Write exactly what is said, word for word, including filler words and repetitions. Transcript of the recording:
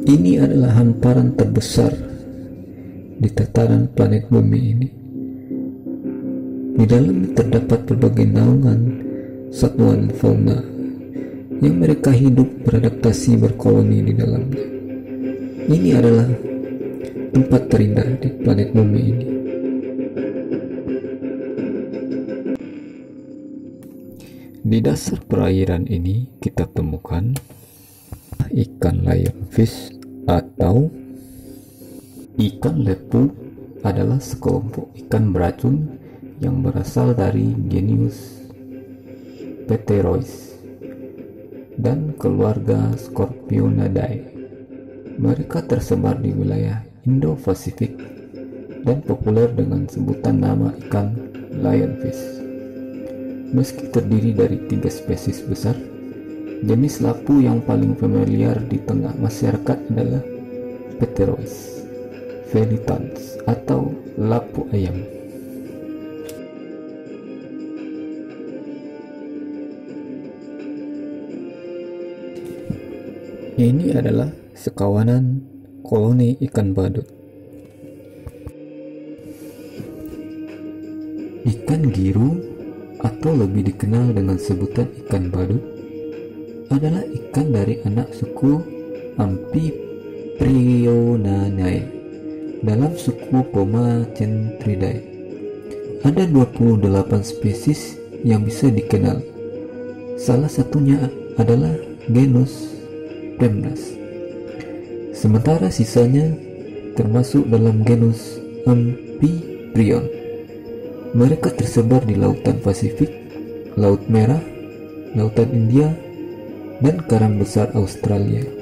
Ini adalah hamparan terbesar di tataran planet bumi ini. Di dalamnya terdapat berbagai naungan satwa dan fauna yang mereka hidup beradaptasi berkoloni di dalamnya. Ini adalah tempat terindah di planet bumi ini. Di dasar perairan ini kita temukan ikan lionfish atau ikan lepu. Adalah sekelompok ikan beracun yang berasal dari genus Pterois dan keluarga Scorpionidae. Mereka tersebar di wilayah Indo-Pasifik dan populer dengan sebutan nama ikan lionfish. Meski terdiri dari tiga spesies besar, jenis lapu yang paling familiar di tengah masyarakat adalah Pterois velitans atau lapu ayam. Ini adalah sekawanan koloni ikan badut. Ikan giru atau lebih dikenal dengan sebutan ikan badut adalah ikan dari anak suku Amphiprionidae dalam suku Pomacentridae. Ada dua puluh delapan spesies yang bisa dikenal. Salah satunya adalah genus Premnas. Sementara sisanya termasuk dalam genus Amphiprion. Mereka tersebar di Lautan Pasifik, Laut Merah, Lautan India, dan Karang Besar Australia.